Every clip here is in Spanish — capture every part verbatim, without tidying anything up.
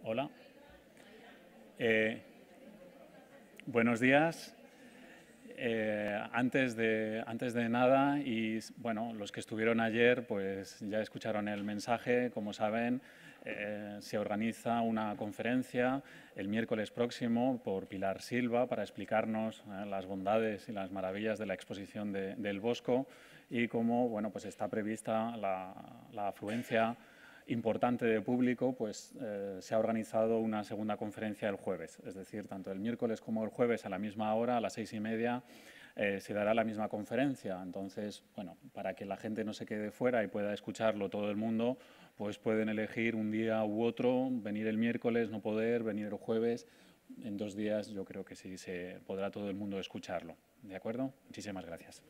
Hola. Eh, buenos días. Eh, antes de, antes de nada, y bueno, los que estuvieron ayer, pues ya escucharon el mensaje. Como saben, eh, se organiza una conferencia el miércoles próximo por Pilar Silva para explicarnos eh, las bondades y las maravillas de la exposición de, del Bosco y cómo, bueno, pues está prevista la, la afluencia importante de público. Pues eh, se ha organizado una segunda conferencia el jueves, es decir, tanto el miércoles como el jueves a la misma hora, a las seis y media, eh, se dará la misma conferencia. Entonces, bueno, para que la gente no se quede fuera y pueda escucharlo todo el mundo, pues pueden elegir un día u otro, venir el miércoles, no poder, venir el jueves. En dos días yo creo que sí se podrá todo el mundo escucharlo. ¿De acuerdo? Muchísimas gracias.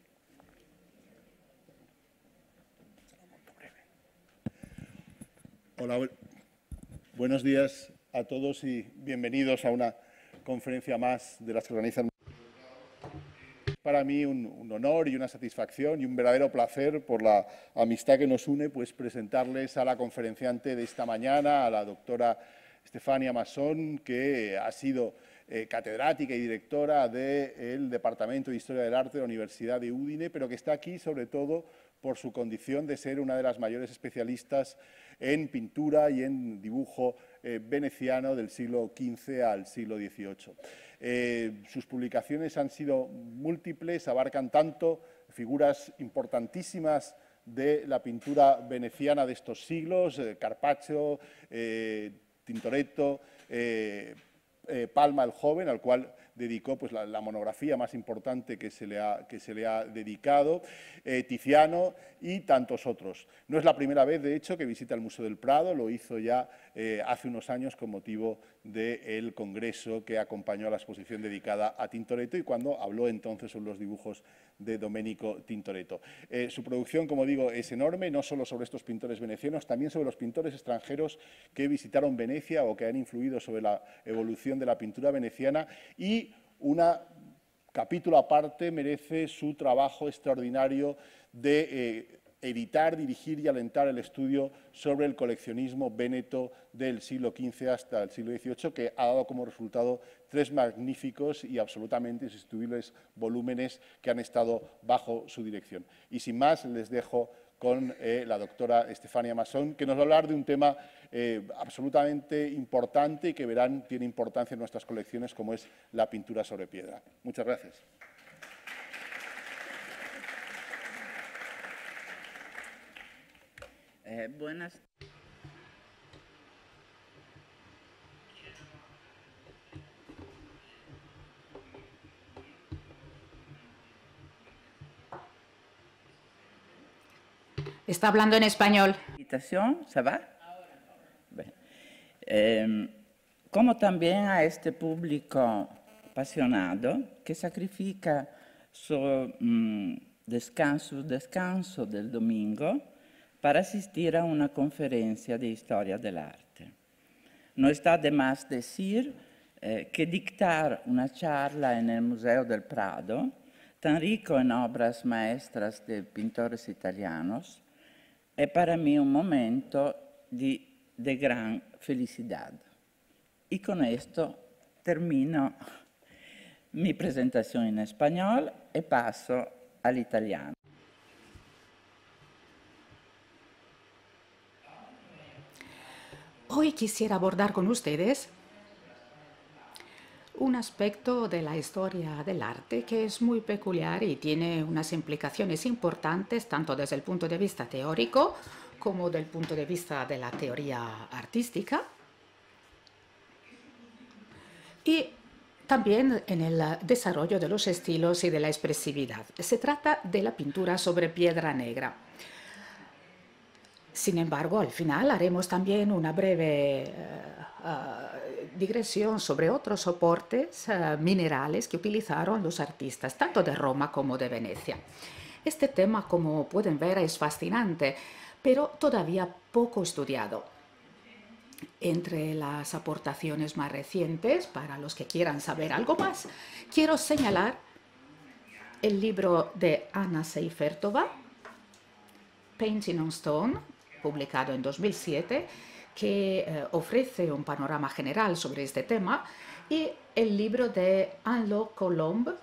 Hola, bu buenos días a todos y bienvenidos a una conferencia más de las que organizan. Para mí un, un honor y una satisfacción y un verdadero placer, por la amistad que nos une, pues presentarles a la conferenciante de esta mañana, a la doctora Stefania Masson, que ha sido eh, catedrática y directora del Departamento de Historia del Arte de la Universidad de Udine, pero que está aquí sobre todo por su condición de ser una de las mayores especialistas en pintura y en dibujo eh, veneciano del siglo quince al siglo dieciocho. Eh, sus publicaciones han sido múltiples, abarcan tanto figuras importantísimas de la pintura veneciana de estos siglos, eh, Carpaccio, eh, Tintoretto, eh, eh, Palma el Joven, al cual dedicó pues, la, la monografía más importante que se le ha, que se le ha dedicado, eh, Tiziano y tantos otros. No es la primera vez, de hecho, que visita el Museo del Prado, lo hizo ya eh, hace unos años con motivo del congreso que acompañó a la exposición dedicada a Tintoretto y cuando habló entonces sobre los dibujos de Domenico Tintoretto. Eh, su producción, como digo, es enorme, no solo sobre estos pintores venecianos, también sobre los pintores extranjeros que visitaron Venecia o que han influido sobre la evolución de la pintura veneciana, y una capítulo aparte merece su trabajo extraordinario de eh, editar, dirigir y alentar el estudio sobre el coleccionismo véneto del siglo quince hasta el siglo dieciocho, que ha dado como resultado tres magníficos y absolutamente insustituibles volúmenes que han estado bajo su dirección. Y sin más, les dejo con eh, la doctora Stefania Masson, que nos va a hablar de un tema eh, absolutamente importante y que verán tiene importancia en nuestras colecciones, como es la pintura sobre piedra. Muchas gracias. Eh, buenas. Está hablando en español. ¿Se va? Bien. Eh, como también a este público apasionado que sacrifica su mm, descanso, descanso del domingo para asistir a una conferencia de historia del arte. No está de más decir eh, que dictar una charla en el Museo del Prado, tan rico en obras maestras de pintores italianos, es para mí un momento de, de gran felicidad. Y con esto termino mi presentación en español y paso al italiano. Hoy quisiera abordar con ustedes un aspecto de la historia del arte que es muy peculiar y tiene unas implicaciones importantes tanto desde el punto de vista teórico como del punto de vista de la teoría artística y también en el desarrollo de los estilos y de la expresividad. Se trata de la pintura sobre piedra negra. Sin embargo, al final haremos también una breve uh, uh, digresión sobre otros soportes uh, minerales que utilizaron los artistas, tanto de Roma como de Venecia. Este tema, como pueden ver, es fascinante, pero todavía poco estudiado. Entre las aportaciones más recientes, para los que quieran saber algo más, quiero señalar el libro de Anna Seifertova, Painting on Stone, publicado en dos mil siete, que eh, ofrece un panorama general sobre este tema, y el libro de Anne-Laure Colombe,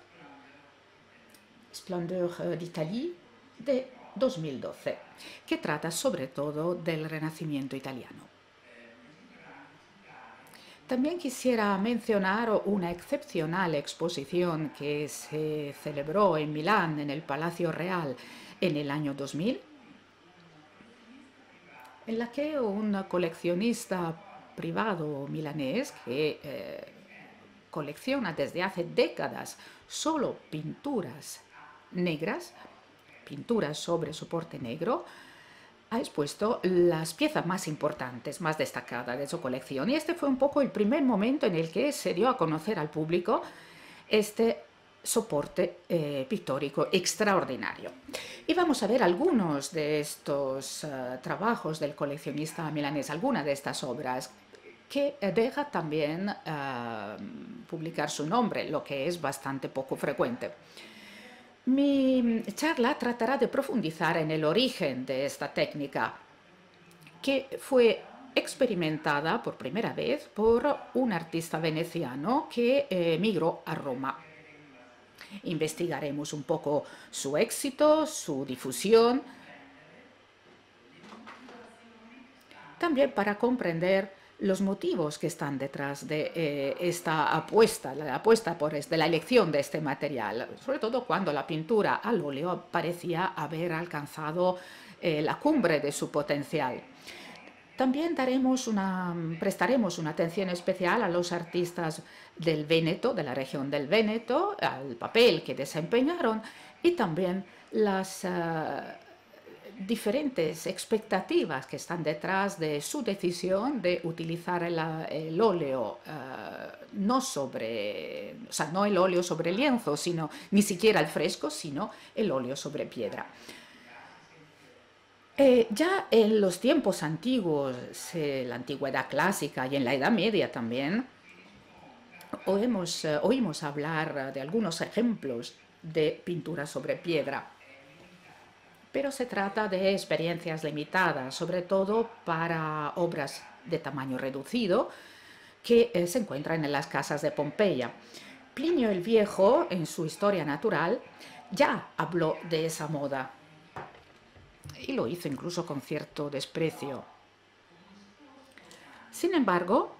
Splendeur d'Italie, de dos mil doce, que trata sobre todo del Renacimiento italiano. También quisiera mencionar una excepcional exposición que se celebró en Milán, en el Palacio Real, en el año dos mil, en la que un coleccionista privado milanés que eh, colecciona desde hace décadas solo pinturas negras, pinturas sobre soporte negro, ha expuesto las piezas más importantes, más destacadas de su colección. Y este fue un poco el primer momento en el que se dio a conocer al público este soporte eh, pictórico extraordinario. Y vamos a ver algunos de estos uh, trabajos del coleccionista milanés, algunas de estas obras, que deja también uh, publicar su nombre, lo que es bastante poco frecuente. Mi charla tratará de profundizar en el origen de esta técnica, que fue experimentada por primera vez por un artista veneciano que eh, migró a Roma. Investigaremos un poco su éxito, su difusión, también para comprender los motivos que están detrás de eh, esta apuesta, la apuesta por de la elección de este material, sobre todo cuando la pintura al óleo parecía haber alcanzado eh, la cumbre de su potencial. También daremos una, prestaremos una atención especial a los artistas del Véneto, de la región del Véneto, al papel que desempeñaron y también las uh, diferentes expectativas que están detrás de su decisión de utilizar el, el óleo, uh, no sobre, o sea, no el óleo sobre lienzo, sino ni siquiera el fresco, sino el óleo sobre piedra. Eh, ya en los tiempos antiguos, eh, la antigüedad clásica y en la Edad Media también, oímos, eh, oímos hablar de algunos ejemplos de pintura sobre piedra. Pero se trata de experiencias limitadas, sobre todo para obras de tamaño reducido que eh, se encuentran en las casas de Pompeya. Plinio el Viejo, en su Historia Natural, ya habló de esa moda y lo hizo incluso con cierto desprecio. Sin embargo,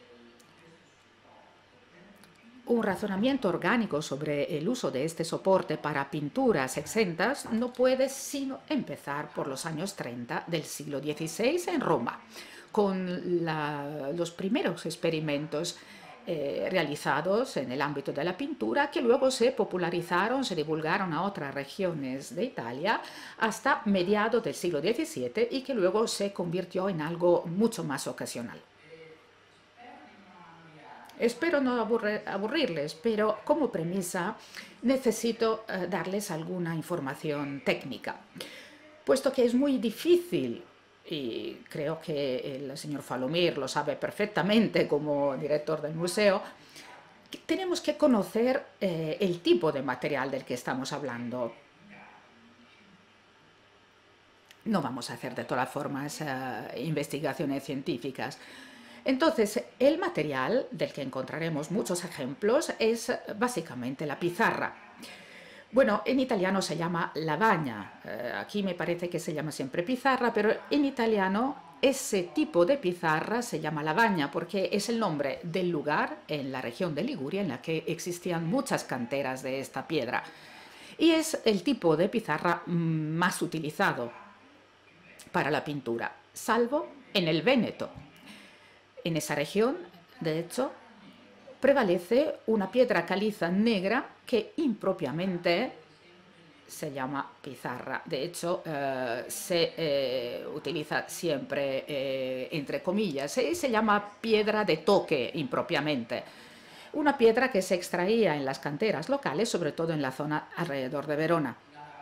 un razonamiento orgánico sobre el uso de este soporte para pinturas exentas no puede sino empezar por los años treinta del siglo dieciséis en Roma, con la, los primeros experimentos eh, realizados en el ámbito de la pintura, que luego se popularizaron, se divulgaron a otras regiones de Italia hasta mediados del siglo diecisiete y que luego se convirtió en algo mucho más ocasional. Espero no aburre, aburrirles, pero como premisa necesito eh, darles alguna información técnica, puesto que es muy difícil, y creo que el señor Falomir lo sabe perfectamente como director del museo, que tenemos que conocer eh, el tipo de material del que estamos hablando. No vamos a hacer de todas formas eh, investigaciones científicas. Entonces, el material del que encontraremos muchos ejemplos es básicamente la pizarra. Bueno, en italiano se llama lavagna, eh, aquí me parece que se llama siempre pizarra, pero en italiano ese tipo de pizarra se llama lavagna porque es el nombre del lugar en la región de Liguria en la que existían muchas canteras de esta piedra. Y es el tipo de pizarra más utilizado para la pintura, salvo en el Véneto. En esa región, de hecho, prevalece una piedra caliza negra que impropiamente se llama pizarra. De hecho, eh, se eh, utiliza siempre eh, entre comillas y se llama piedra de toque impropiamente. Una piedra que se extraía en las canteras locales, sobre todo en la zona alrededor de Verona.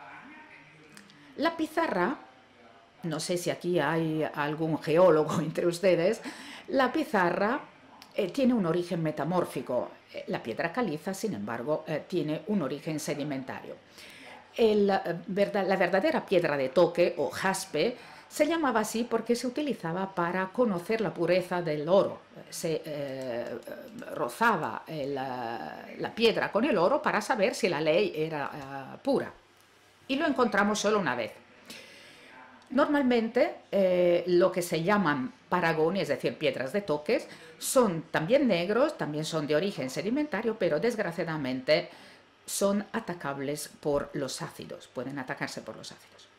La pizarra, no sé si aquí hay algún geólogo entre ustedes, la pizarra eh, tiene un origen metamórfico. La piedra caliza, sin embargo, eh, tiene un origen sedimentario. El, eh, verdad, la verdadera piedra de toque o jaspe Se llamaba así porque se utilizaba para conocer la pureza del oro. Se eh, rozaba el, la piedra con el oro para saber si la ley era uh, pura. Y lo encontramos solo una vez. Normalmente eh, lo que se llaman paragones, es decir, piedras de toques, son también negros, también son de origen sedimentario, pero desgraciadamente son atacables por los ácidos, pueden atacarse por los ácidos.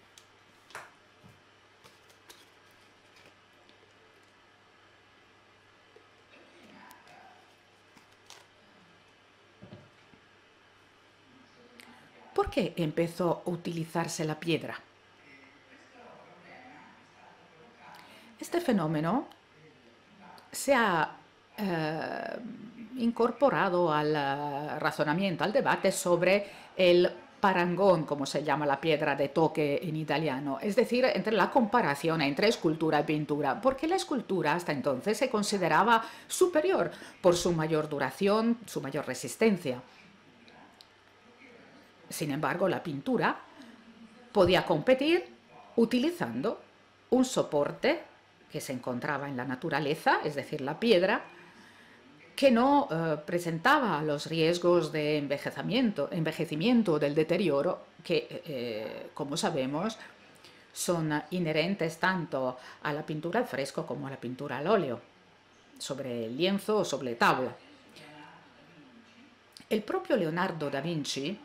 ¿Por qué empezó a utilizarse la piedra? Este fenómeno se ha eh, incorporado al razonamiento, al debate sobre el parangón, como se llama la piedra de toque en italiano, es decir, entre la comparación entre escultura y pintura, porque la escultura hasta entonces se consideraba superior por su mayor duración, su mayor resistencia. Sin embargo, la pintura podía competir utilizando un soporte que se encontraba en la naturaleza, es decir, la piedra, que no eh, presentaba los riesgos de envejecimiento, envejecimiento del deterioro, que, eh, como sabemos, son inherentes tanto a la pintura al fresco como a la pintura al óleo, sobre lienzo o sobre tabla. El propio Leonardo da Vinci,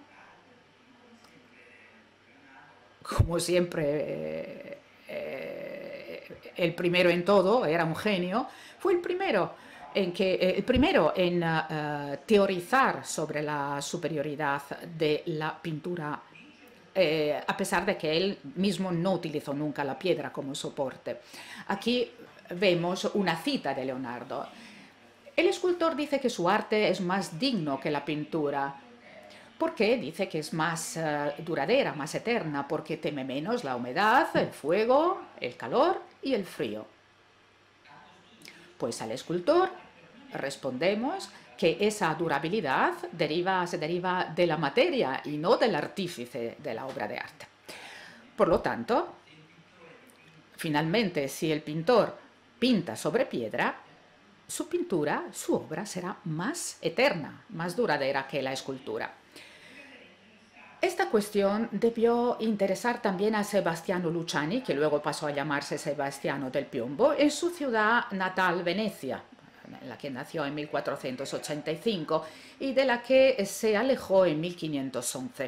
como siempre, eh, eh, el primero en todo, era un genio, fue el primero en, que, eh, el primero en uh, teorizar sobre la superioridad de la pintura, eh, a pesar de que él mismo no utilizó nunca la piedra como soporte. Aquí vemos una cita de Leonardo. El escultor dice que su arte es más digno que la pintura, porque dice que es más uh, duradera, más eterna, porque teme menos la humedad, el fuego, el calor y el frío. Pues al escultor respondemos que esa durabilidad deriva, se deriva de la materia y no del artífice de la obra de arte. Por lo tanto, finalmente, si el pintor pinta sobre piedra, su pintura, su obra será más eterna, más duradera que la escultura. Esta cuestión debió interesar también a Sebastiano Luciani, que luego pasó a llamarse Sebastiano del Piombo, en su ciudad natal, Venecia, en la que nació en mil cuatrocientos ochenta y cinco y de la que se alejó en mil quinientos once.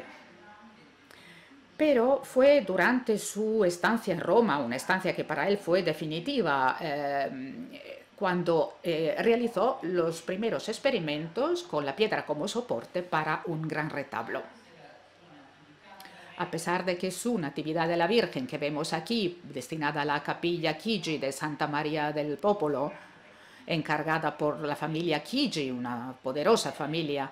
Pero fue durante su estancia en Roma, una estancia que para él fue definitiva, eh, cuando eh, realizó los primeros experimentos con la piedra como soporte para un gran retablo. A pesar de que su Natividad de la Virgen, que vemos aquí, destinada a la capilla Chigi de Santa María del Popolo, encargada por la familia Chigi, una poderosa familia,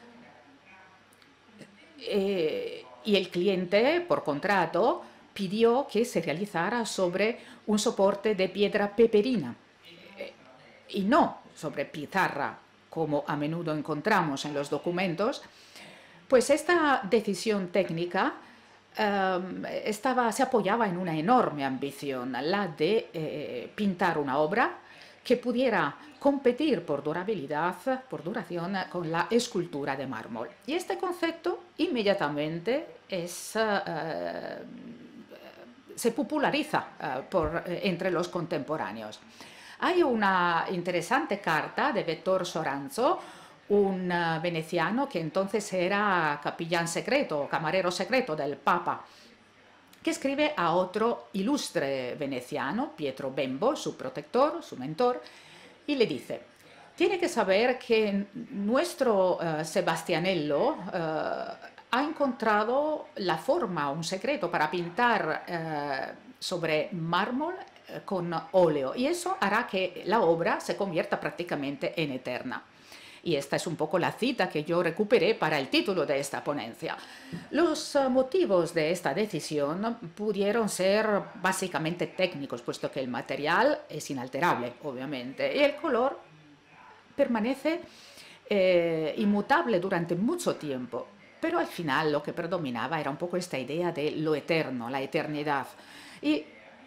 eh, y el cliente, por contrato, pidió que se realizara sobre un soporte de piedra peperina, eh, y no sobre pizarra, como a menudo encontramos en los documentos. Pues esta decisión técnica Um, estaba, se apoyaba en una enorme ambición, la de eh, pintar una obra que pudiera competir por durabilidad, por duración, con la escultura de mármol. Y este concepto inmediatamente es, uh, se populariza uh, por, eh, entre los contemporáneos. Hay una interesante carta de Vettor Soranzo, un uh, veneciano que entonces era capellán secreto, camarero secreto del Papa, que escribe a otro ilustre veneciano, Pietro Bembo, su protector, su mentor, y le dice: tiene que saber que nuestro uh, Sebastianello uh, ha encontrado la forma, un secreto para pintar uh, sobre mármol uh, con óleo, y eso hará que la obra se convierta prácticamente en eterna. Y esta es un poco la cita que yo recuperé para el título de esta ponencia. Los uh, motivos de esta decisión pudieron ser básicamente técnicos, puesto que el material es inalterable, obviamente, y el color permanece eh, inmutable durante mucho tiempo. Pero al final lo que predominaba era un poco esta idea de lo eterno, la eternidad. Y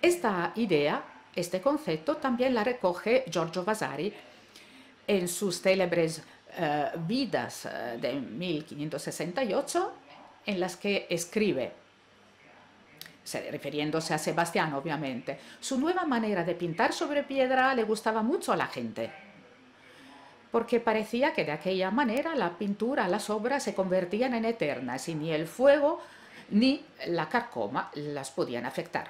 Esta idea, este concepto, también la recoge Giorgio Vasari en sus célebres eh, Vidas eh, de mil quinientos sesenta y ocho, en las que escribe, refiriéndose a Sebastiano obviamente, su nueva manera de pintar sobre piedra le gustaba mucho a la gente, porque parecía que de aquella manera la pintura, las obras se convertían en eternas y ni el fuego ni la carcoma las podían afectar.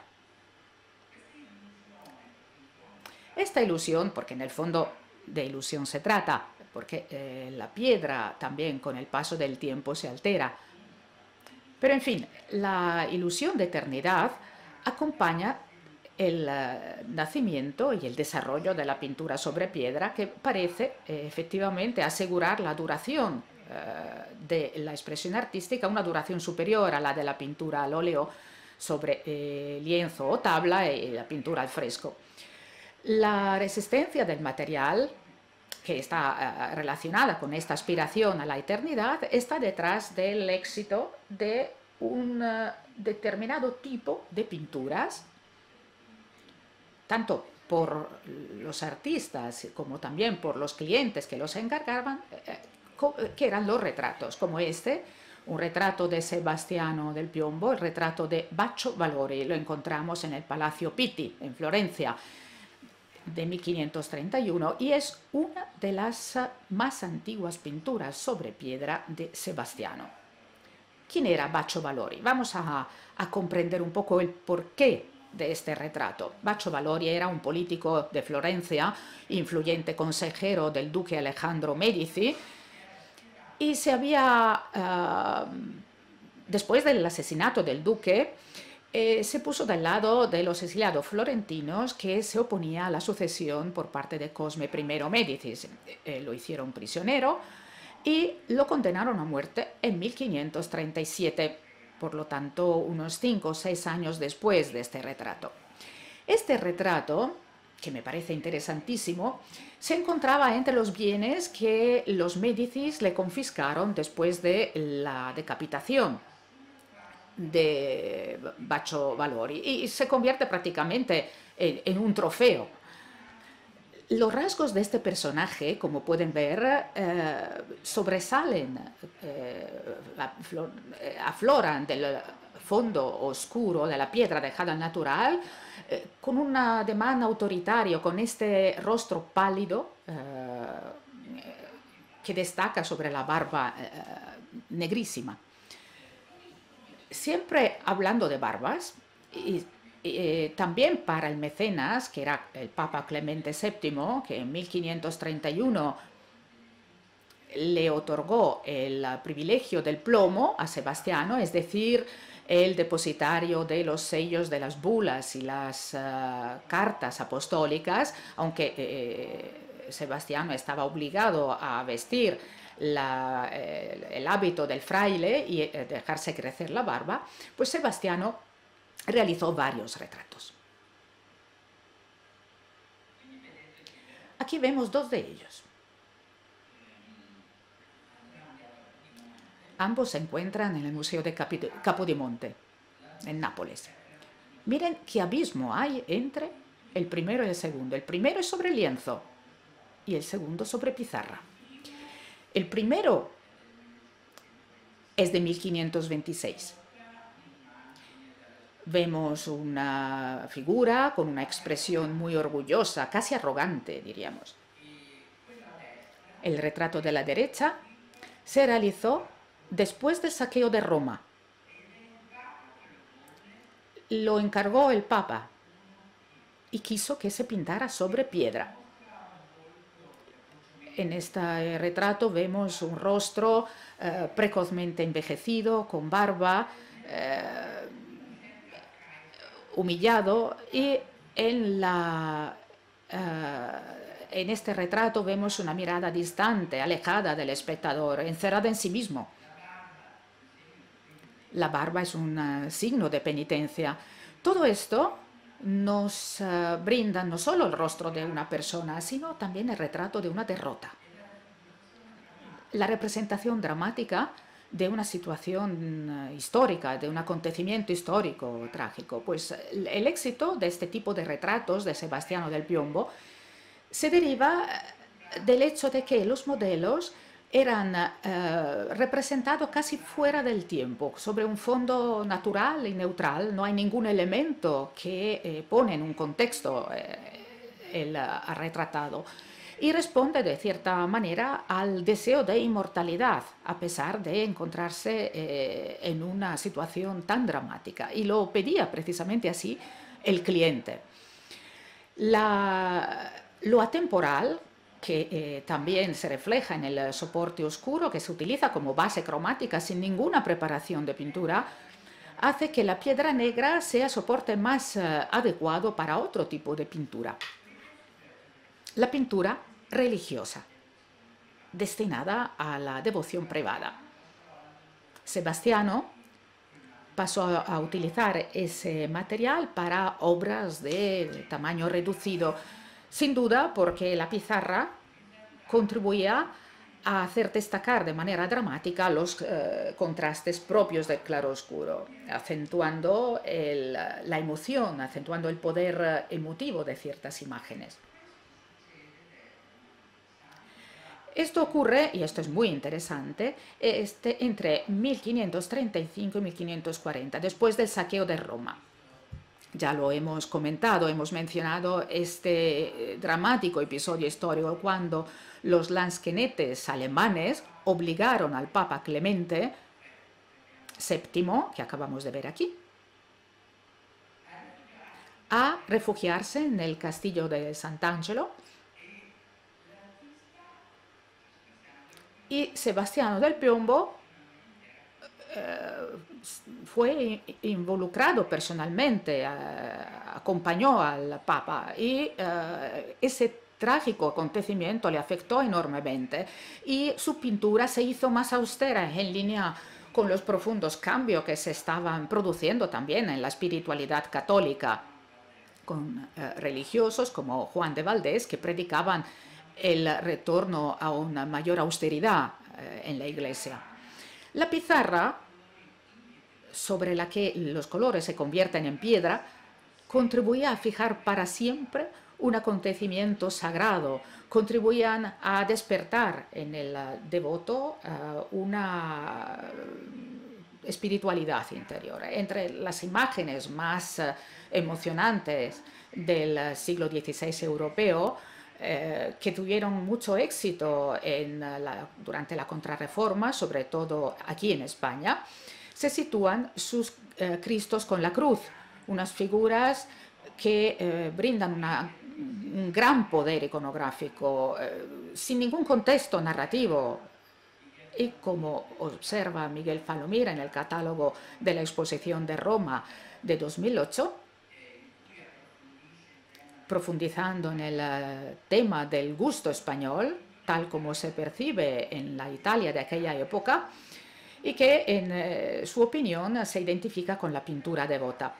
Esta ilusión, porque en el fondo de ilusión se trata, porque eh, la piedra también con el paso del tiempo se altera, pero en fin, la ilusión de eternidad acompaña el uh, nacimiento y el desarrollo de la pintura sobre piedra, que parece eh, efectivamente asegurar la duración uh, de la expresión artística, una duración superior a la de la pintura al óleo sobre eh, lienzo o tabla y la pintura al fresco. La resistencia del material, que está uh, relacionada con esta aspiración a la eternidad, está detrás del éxito de un uh, determinado tipo de pinturas, tanto por los artistas como también por los clientes que los encargaban, eh, que eran los retratos, como este, un retrato de Sebastiano del Piombo, el retrato de Baccio Valori, lo encontramos en el Palacio Pitti, en Florencia, de mil quinientos treinta y uno, y es una de las más antiguas pinturas sobre piedra de Sebastiano. ¿Quién era Baccio Valori? Vamos a, a comprender un poco el porqué de este retrato. Baccio Valori era un político de Florencia, influyente consejero del duque Alejandro Medici, y se había, uh, después del asesinato del duque, Eh, se puso del lado de los exiliados florentinos que se oponía a la sucesión por parte de Cosme I Médicis. Eh, lo hicieron prisionero y lo condenaron a muerte en mil quinientos treinta y siete, por lo tanto unos cinco o seis años después de este retrato. Este retrato, que me parece interesantísimo, se encontraba entre los bienes que los Médicis le confiscaron después de la decapitación de Baccio Valori y se convierte prácticamente en, en un trofeo. Los rasgos de este personaje, como pueden ver, eh, sobresalen, eh, afloran del fondo oscuro de la piedra dejada al natural, eh, con un ademán autoritario, con este rostro pálido eh, que destaca sobre la barba eh, negrísima. Siempre hablando de barbas, y, y eh, también para el mecenas, que era el Papa Clemente séptimo, que en mil quinientos treinta y uno le otorgó el privilegio del plomo a Sebastiano, es decir, el depositario de los sellos de las bulas y las uh, cartas apostólicas, aunque eh, Sebastiano estaba obligado a vestir La, eh, el hábito del fraile y eh, dejarse crecer la barba, pues Sebastiano realizó varios retratos. Aquí vemos dos de ellos. Ambos se encuentran en el Museo de Capodimonte, en Nápoles. Miren qué abismo hay entre el primero y el segundo. El primero es sobre lienzo y el segundo sobre pizarra. El primero es de mil quinientos veintiséis. Vemos una figura con una expresión muy orgullosa, casi arrogante, diríamos. El retrato de la derecha se realizó después del saqueo de Roma. Lo encargó el Papa y quiso que se pintara sobre piedra. En este retrato vemos un rostro eh, precozmente envejecido, con barba, eh, humillado, y en, la, eh, en este retrato vemos una mirada distante, alejada del espectador, encerrada en sí mismo. La barba es un uh, signo de penitencia. Todo esto nos uh, brinda no solo el rostro de una persona, sino también el retrato de una derrota. La representación dramática de una situación histórica, de un acontecimiento histórico trágico. Pues el éxito de este tipo de retratos de Sebastiano del Piombo se deriva del hecho de que los modelos eran eh, representados casi fuera del tiempo, sobre un fondo natural y neutral. No hay ningún elemento que eh, pone en un contexto eh, el uh, retratado. Y responde de cierta manera al deseo de inmortalidad, a pesar de encontrarse eh, en una situación tan dramática. Y lo pedía precisamente así el cliente. La, lo atemporal, que eh, también se refleja en el soporte oscuro, que se utiliza como base cromática sin ninguna preparación de pintura, hace que la piedra negra sea soporte más eh, adecuado para otro tipo de pintura. La pintura religiosa, destinada a la devoción privada. Sebastiano pasó a, a utilizar ese material para obras de tamaño reducido, sin duda porque la pizarra contribuía a hacer destacar de manera dramática los eh, contrastes propios del claroscuro, acentuando el, la emoción, acentuando el poder emotivo de ciertas imágenes. Esto ocurre, y esto es muy interesante, este, entre mil quinientos treinta y cinco y mil quinientos cuarenta, después del saqueo de Roma. Ya lo hemos comentado, hemos mencionado este dramático episodio histórico cuando los lansquenetes alemanes obligaron al Papa Clemente séptimo, que acabamos de ver aquí, a refugiarse en el castillo de Sant'Angelo. Y Sebastiano del Piombo eh, fue involucrado personalmente, eh, acompañó al Papa y eh, ese trágico acontecimiento le afectó enormemente y su pintura se hizo más austera, en línea con los profundos cambios que se estaban produciendo también en la espiritualidad católica, con eh, religiosos como Juan de Valdés que predicaban el retorno a una mayor austeridad eh, en la Iglesia. La pizarra, sobre la que los colores se convierten en piedra, contribuía a fijar para siempre un acontecimiento sagrado, contribuían a despertar en el devoto uh, una espiritualidad interior. Entre las imágenes más uh, emocionantes del siglo dieciséis europeo, Eh, que tuvieron mucho éxito en la, durante la Contrarreforma, sobre todo aquí en España, se sitúan sus eh, Cristos con la cruz, unas figuras que eh, brindan una, un gran poder iconográfico, eh, sin ningún contexto narrativo. Y como observa Miguel Falomira en el catálogo de la Exposición de Roma de dos mil ocho, profundizando en el uh, tema del gusto español, tal como se percibe en la Italia de aquella época, y que en eh, su opinión se identifica con la pintura devota.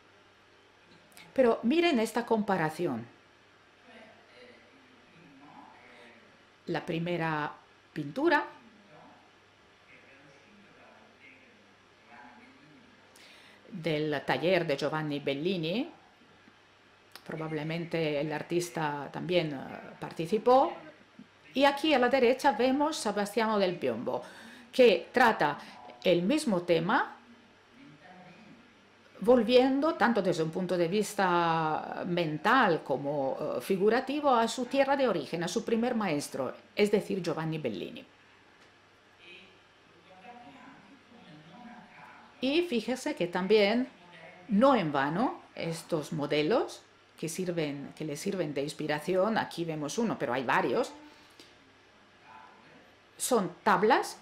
Pero miren esta comparación. La primera pintura del taller de Giovanni Bellini, probablemente el artista también uh, participó, y aquí a la derecha vemos Sebastiano del Piombo, que trata el mismo tema, volviendo, tanto desde un punto de vista mental como uh, figurativo, a su tierra de origen, a su primer maestro, es decir, Giovanni Bellini. Y fíjese que también, no en vano, estos modelos que, sirven, que le sirven de inspiración, aquí vemos uno, pero hay varios, son tablas,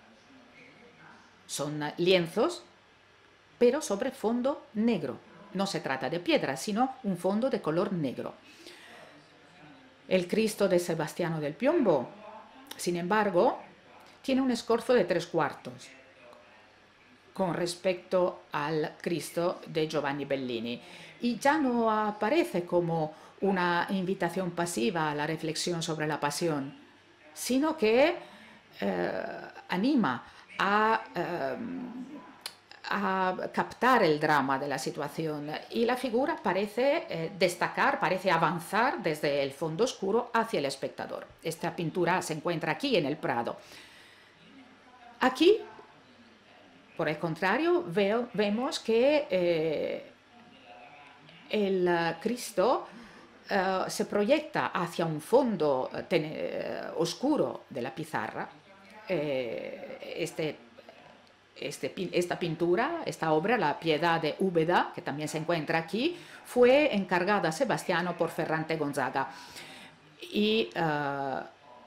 son lienzos, pero sobre fondo negro. No se trata de piedra, sino un fondo de color negro. El Cristo de Sebastiano del Piombo, sin embargo, tiene un escorzo de tres cuartos con respecto al Cristo de Giovanni Bellini, y ya no aparece como una invitación pasiva a la reflexión sobre la pasión, sino que eh, anima a, eh, a captar el drama de la situación y la figura parece eh, destacar, parece avanzar desde el fondo oscuro hacia el espectador. Esta pintura se encuentra aquí en el Prado. Aquí, por el contrario, veo, vemos que eh, el uh, Cristo uh, se proyecta hacia un fondo uh, oscuro de la pizarra. Eh, este, este, esta pintura, esta obra, La Piedad de Úbeda, que también se encuentra aquí, fue encargada a Sebastiano por Ferrante Gonzaga. Y uh,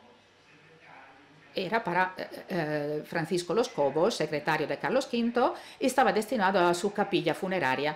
era para eh, Francisco Los Cobos, secretario de Carlos quinto, y estaba destinado a su capilla funeraria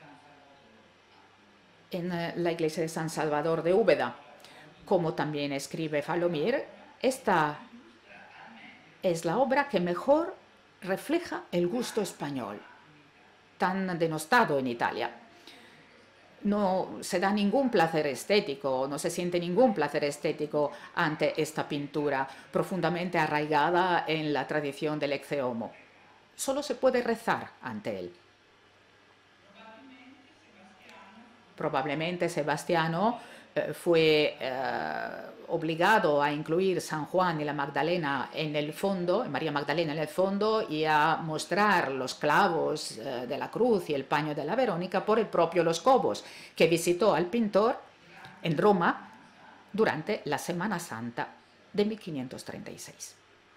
en eh, la iglesia de San Salvador de Úbeda. Como también escribe Falomir, esta es la obra que mejor refleja el gusto español, tan denostado en Italia. No se da ningún placer estético, no se siente ningún placer estético ante esta pintura profundamente arraigada en la tradición del Ecce Homo. Solo se puede rezar ante él. Probablemente Sebastiano eh, fue eh, obligado a incluir San Juan y la Magdalena en el fondo, María Magdalena en el fondo, y a mostrar los clavos eh, de la cruz y el paño de la Verónica por el propio Los Cobos, que visitó al pintor en Roma durante la Semana Santa de mil quinientos treinta y seis.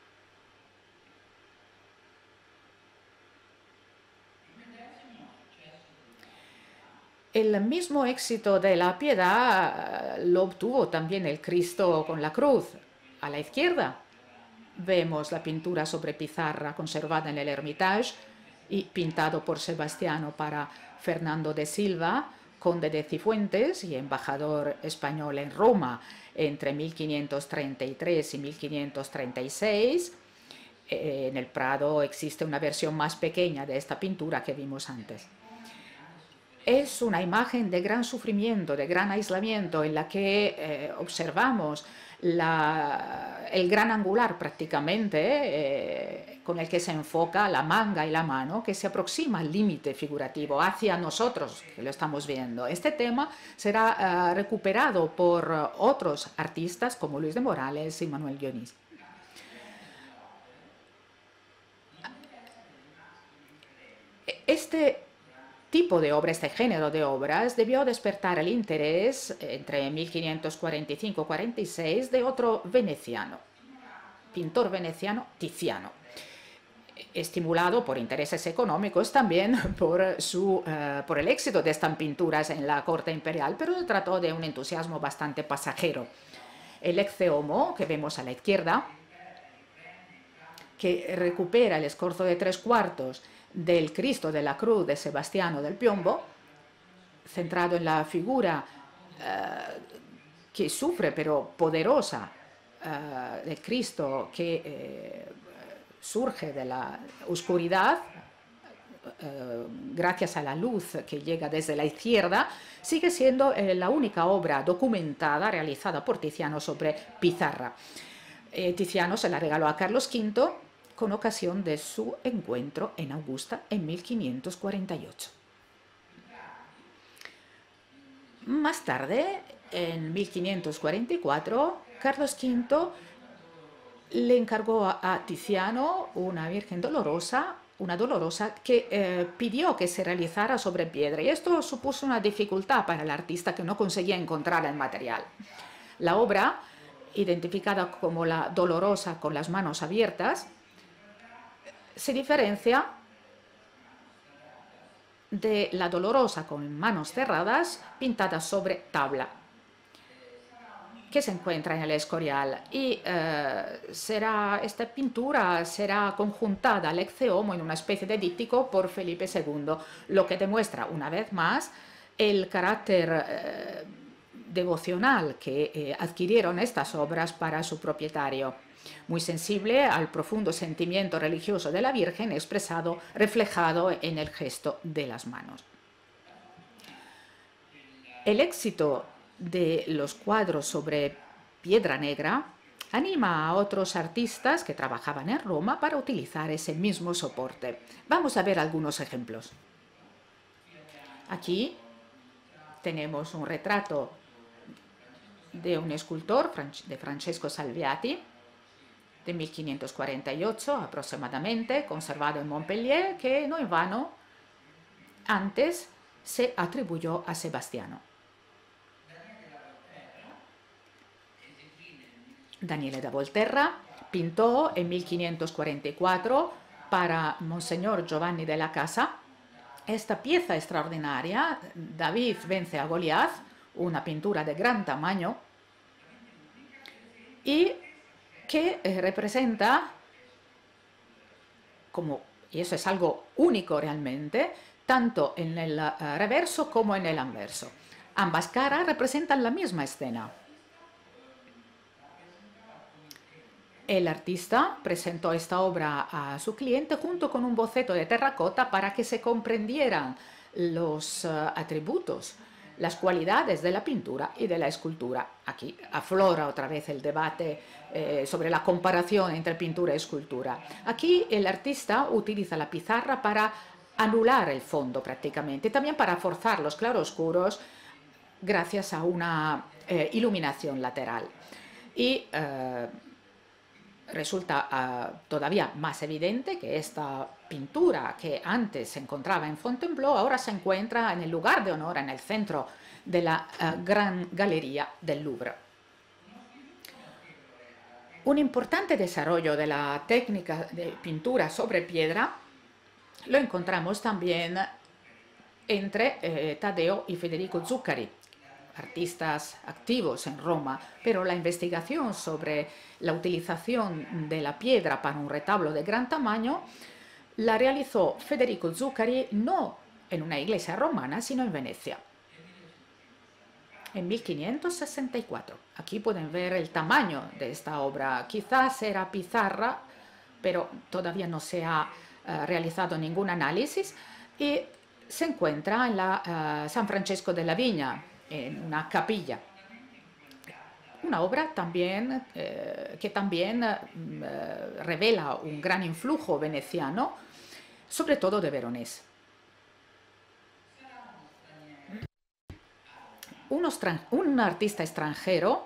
El mismo éxito de la Piedad lo obtuvo también el Cristo con la cruz. A la izquierda vemos la pintura sobre pizarra conservada en el Hermitage y pintado por Sebastiano para Fernando de Silva, conde de Cifuentes y embajador español en Roma entre mil quinientos treinta y tres y mil quinientos treinta y seis. En el Prado existe una versión más pequeña de esta pintura que vimos antes. Es una imagen de gran sufrimiento, de gran aislamiento, en la que eh, observamos la, el gran angular prácticamente, eh, con el que se enfoca la manga y la mano, que se aproxima al límite figurativo hacia nosotros, que lo estamos viendo. Este tema será uh, recuperado por uh, otros artistas como Luis de Morales y Manuel Dionís. Este tipo de obra, este género de obras, debió despertar el interés entre mil quinientos cuarenta y cinco y cuarenta y seis de otro veneciano, pintor veneciano Tiziano, estimulado por intereses económicos, también por, su, uh, por el éxito de estas pinturas en la corte imperial, pero se trató de un entusiasmo bastante pasajero. El Ecce Homo, que vemos a la izquierda, que recupera el escorzo de tres cuartos del Cristo de la Cruz de Sebastiano del Piombo, centrado en la figura uh, que sufre pero poderosa uh, del Cristo que eh, surge de la oscuridad uh, gracias a la luz que llega desde la izquierda, sigue siendo eh, la única obra documentada realizada por Tiziano sobre pizarra. Eh, Tiziano se la regaló a Carlos quinto con ocasión de su encuentro en Augusta en mil quinientos cuarenta y ocho. Más tarde, en mil quinientos cuarenta y cuatro, Carlos quinto le encargó a, a Tiziano una Virgen dolorosa, una dolorosa que eh, pidió que se realizara sobre piedra, y esto supuso una dificultad para el artista que no conseguía encontrar el material. La obra, identificada como la Dolorosa con las manos abiertas, se diferencia de la Dolorosa con manos cerradas pintada sobre tabla, que se encuentra en el Escorial, y eh, será, esta pintura será conjuntada al Ecce Homo en una especie de díptico por Felipe segundo, lo que demuestra una vez más el carácter eh, devocional que eh, adquirieron estas obras para su propietario, muy sensible al profundo sentimiento religioso de la Virgen expresado, reflejado en el gesto de las manos. El éxito de los cuadros sobre piedra negra anima a otros artistas que trabajaban en Roma para utilizar ese mismo soporte. Vamos a ver algunos ejemplos. Aquí tenemos un retrato de un escultor, de Francesco Salviati, de mil quinientos cuarenta y ocho aproximadamente, conservado en Montpellier, que no en vano antes se atribuyó a Sebastiano. Daniele da Volterra pintó en mil quinientos cuarenta y cuatro para Monseñor Giovanni de la Casa esta pieza extraordinaria, David vence a Goliat, una pintura de gran tamaño y que eh, representa, como, y eso es algo único realmente, tanto en el uh, reverso como en el anverso. Ambas caras representan la misma escena. El artista presentó esta obra a su cliente junto con un boceto de terracota para que se comprendieran los uh, atributos, las cualidades de la pintura y de la escultura. Aquí aflora otra vez el debate eh, sobre la comparación entre pintura y escultura. Aquí el artista utiliza la pizarra para anular el fondo prácticamente, también para forzar los claroscuros gracias a una eh, iluminación lateral. Y eh, resulta uh, todavía más evidente que esta pintura que antes se encontraba en Fontainebleau ahora se encuentra en el lugar de honor en el centro de la uh, Gran Galería del Louvre. Un importante desarrollo de la técnica de pintura sobre piedra lo encontramos también entre eh, Taddeo y Federico Zuccari, artistas activos en Roma, pero la investigación sobre la utilización de la piedra para un retablo de gran tamaño la realizó Federico Zuccari no en una iglesia romana, sino en Venecia, en mil quinientos sesenta y cuatro. Aquí pueden ver el tamaño de esta obra. Quizás era pizarra, pero todavía no se ha uh, realizado ningún análisis, y se encuentra en la uh, San Francesco de la Vigna, en una capilla. Una obra también, eh, que también eh, revela un gran influjo veneciano, sobre todo de Veronés. Un, un artista extranjero,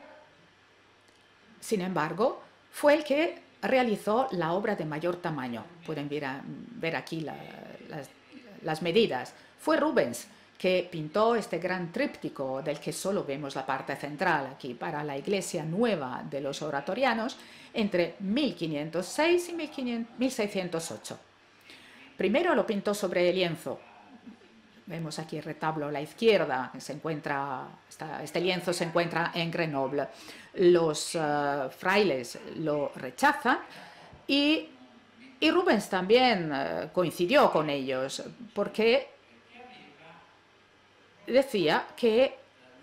sin embargo, fue el que realizó la obra de mayor tamaño. Pueden ver, a, ver aquí la, las, las medidas. Fue Rubens, que pintó este gran tríptico del que solo vemos la parte central aquí para la iglesia nueva de los oratorianos entre mil quinientos seis y mil seiscientos ocho. Primero lo pintó sobre el lienzo. Vemos aquí el retablo a la izquierda, que se encuentra, esta, este lienzo se encuentra en Grenoble. Los uh, frailes lo rechazan y, y Rubens también uh, coincidió con ellos, porque decía que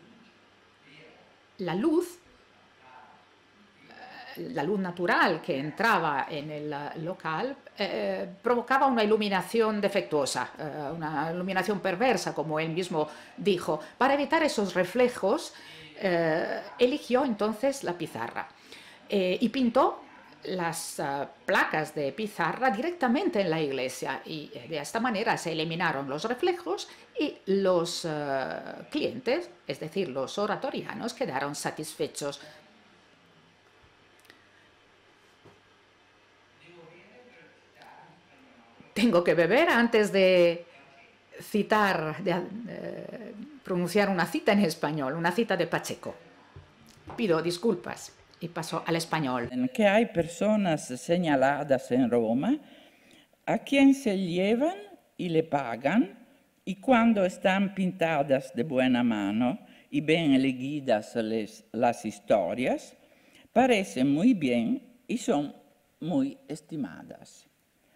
la luz, la luz natural que entraba en el local eh, provocaba una iluminación defectuosa, eh, una iluminación perversa, como él mismo dijo. Para evitar esos reflejos, eh, eligió entonces la pizarra eh, y pintó las uh, placas de pizarra directamente en la iglesia, y de esta manera se eliminaron los reflejos y los uh, clientes, es decir, los oratorianos, quedaron satisfechos. Tengo que beber antes de citar, de eh, pronunciar una cita en español, una cita de Pacheco. Pido disculpas y paso al español. Que hay personas señaladas en Roma a quien se llevan y le pagan, y cuando están pintadas de buena mano y bien elegidas les, las historias, parecen muy bien y son muy estimadas.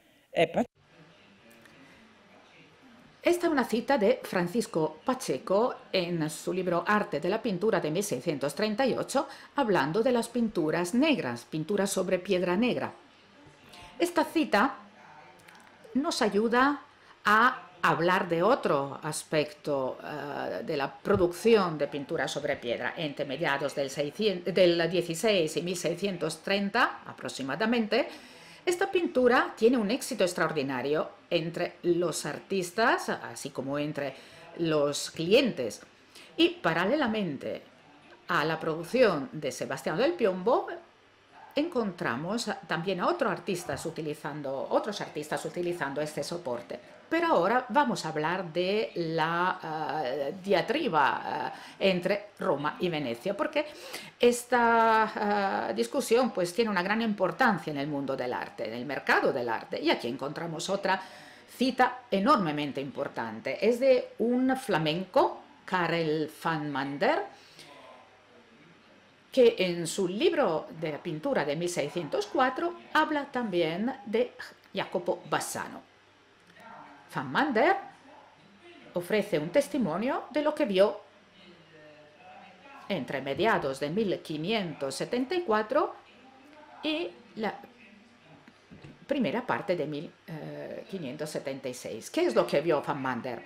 Esta es una cita de Francisco Pacheco en su libro Arte de la Pintura de mil seiscientos treinta y ocho, hablando de las pinturas negras, pinturas sobre piedra negra. Esta cita nos ayuda a hablar de otro aspecto uh, de la producción de pintura sobre piedra entre mediados del, seiscientos, del dieciséis y mil seiscientos treinta aproximadamente. Esta pintura tiene un éxito extraordinario entre los artistas, así como entre los clientes. Y paralelamente a la producción de Sebastiano del Piombo, encontramos también a otros artistas utilizando, otros artistas utilizando este soporte. Pero ahora vamos a hablar de la uh, diatriba uh, entre Roma y Venecia, porque esta uh, discusión pues, tiene una gran importancia en el mundo del arte, en el mercado del arte. Y aquí encontramos otra cita enormemente importante. Es de un flamenco, Karel van Mander, que en su libro de pintura de mil seiscientos cuatro habla también de Jacopo Bassano. Van Mander ofrece un testimonio de lo que vio entre mediados de mil quinientos setenta y cuatro y la primera parte de mil quinientos setenta y seis. ¿Qué es lo que vio Van Mander?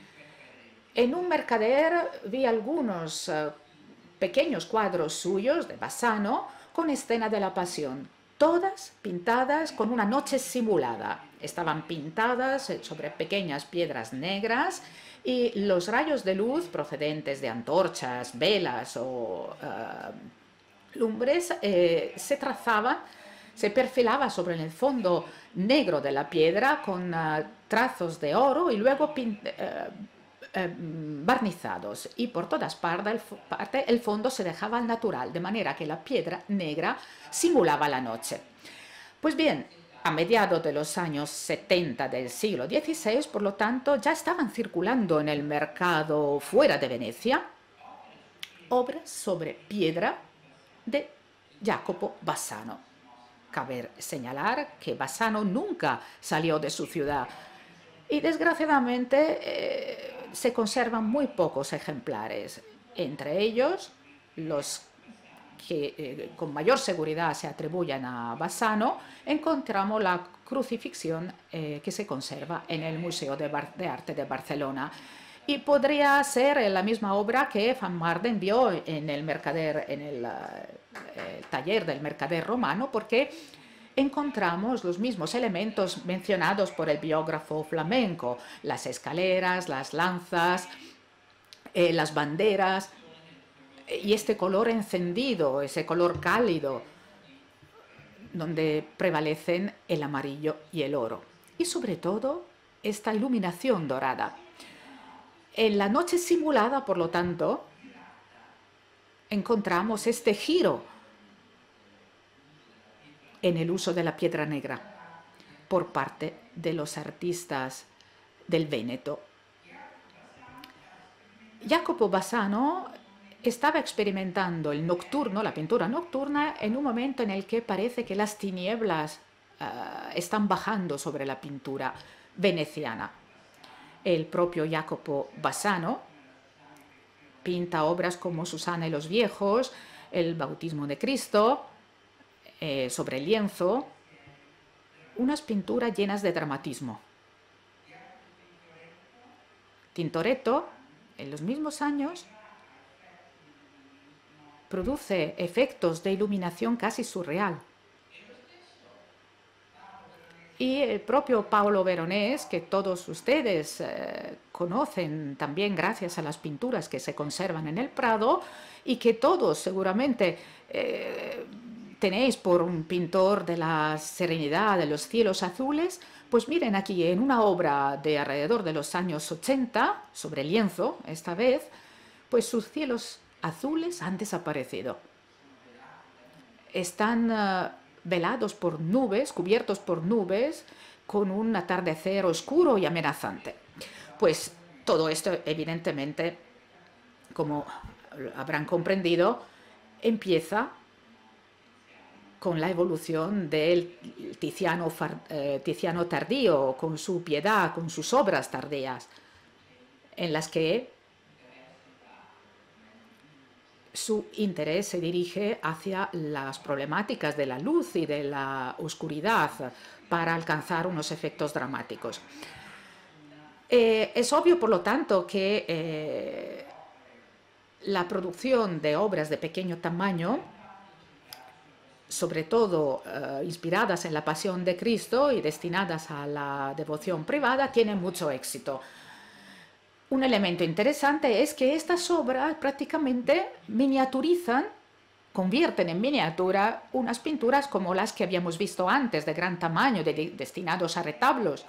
En un mercader vi algunos uh, pequeños cuadros suyos de Bassano con escena de la Pasión, todas pintadas con una noche simulada. Estaban pintadas sobre pequeñas piedras negras y los rayos de luz procedentes de antorchas, velas o uh, lumbres eh, se trazaban, se perfilaba sobre el fondo negro de la piedra con uh, trazos de oro y luego pintados. Uh, Eh, barnizados, y por todas partes parte, el fondo se dejaba al natural, de manera que la piedra negra simulaba la noche. Pues bien, a mediados de los años setenta del siglo dieciséis, por lo tanto, ya estaban circulando en el mercado fuera de Venecia obras sobre piedra de Jacopo Bassano. Cabe señalar que Bassano nunca salió de su ciudad y, desgraciadamente, eh, se conservan muy pocos ejemplares, entre ellos los que eh, con mayor seguridad se atribuyen a Bassano. Encontramos la crucifixión eh, que se conserva en el Museo de, Bar de Arte de Barcelona, y podría ser la misma obra que Van Mander vio en el, mercader, en el, uh, el taller del mercader romano, porque encontramos los mismos elementos mencionados por el biógrafo flamenco: las escaleras, las lanzas, eh, las banderas, y este color encendido, ese color cálido, donde prevalecen el amarillo y el oro. Y sobre todo, esta iluminación dorada. En la noche simulada, por lo tanto, encontramos este giro en el uso de la piedra negra por parte de los artistas del Véneto. Jacopo Bassano estaba experimentando el nocturno, la pintura nocturna, en un momento en el que parece que las tinieblas uh, están bajando sobre la pintura veneciana. El propio Jacopo Bassano pinta obras como Susana y los viejos, el Bautismo de Cristo, eh, sobre lienzo, unas pinturas llenas de dramatismo. Tintoretto, en los mismos años, produce efectos de iluminación casi surreal. Y el propio Paolo Veronese, que todos ustedes eh, conocen también gracias a las pinturas que se conservan en el Prado, y que todos seguramente eh, tenéis por un pintor de la serenidad, de los cielos azules, pues miren aquí, en una obra de alrededor de los años ochenta, sobre lienzo esta vez, pues sus cielos azules han desaparecido. Están uh, velados por nubes, cubiertos por nubes, con un atardecer oscuro y amenazante. Pues todo esto, evidentemente, como habrán comprendido, empieza con la evolución del Tiziano, eh, Tiziano tardío, con su Piedad, con sus obras tardías, en las que su interés se dirige hacia las problemáticas de la luz y de la oscuridad para alcanzar unos efectos dramáticos. Eh, es obvio, por lo tanto, que eh, la producción de obras de pequeño tamaño, sobre todo eh, inspiradas en la Pasión de Cristo y destinadas a la devoción privada, tiene mucho éxito. Un elemento interesante es que estas obras prácticamente miniaturizan, convierten en miniatura unas pinturas como las que habíamos visto antes, de gran tamaño, de, de, destinados a retablos.